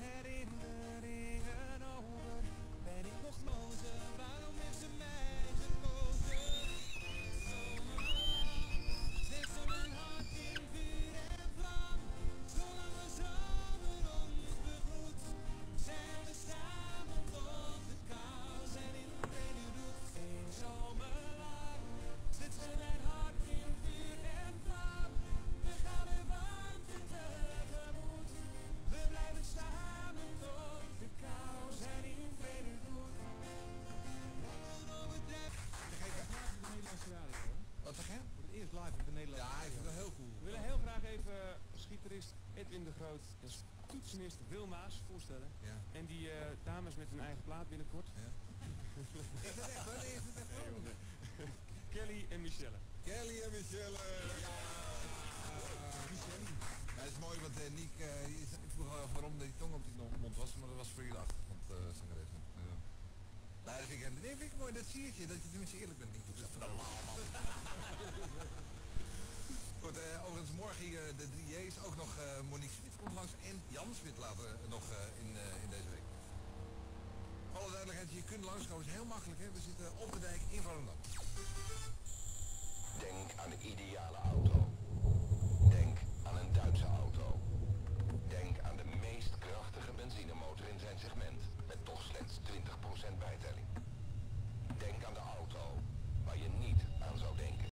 herinneringen over. Ben ik nog mozer, waarom heeft ze mij gekozen? Zet ze mijn hart in vuur en vlam, zolang de zomer ons begroet. Zijn we samen tot de kou zijn in een brede roet. Eén zomer lang, zet ze mijn hart in vuur en vlam. We gaan de warmte tegemoet. We blijven samen tot de kou zijn in een brede roet. Nederlandse radio, hoor. Wat zeg je? Voor het eerst live op de Nederlandse Ja, ik radio. vind dat heel cool. We willen heel graag even gitarist Edwin de Groot en toetsenist Wilma's voorstellen. Ja. En die dames met hun eigen plaat binnenkort. Ja. Is het echt, hoor? Is het echt, hoor? Kelly en Michelle. Kelly en Michelle. Ja. Ja, dat is mooi, want Niek, ik vroeg al waarom die tong op die mond was, maar dat was voor je achtergrond zangeres. Ja. Nou, dat vind ik mooi, dat zie je, dat je tenminste eerlijk bent, Niek. Dat is normaal, man. Goed, overigens morgen hier de 3J's, ook nog Monique Smit komt langs en Jan Smit later nog in deze week. Voor alle duidelijkheid, je kunt langskomen, is heel makkelijk, hè. We zitten op de dijk in Volendam. Denk aan de ideale auto. Denk aan een Duitse auto. Denk aan de meest krachtige benzinemotor in zijn segment.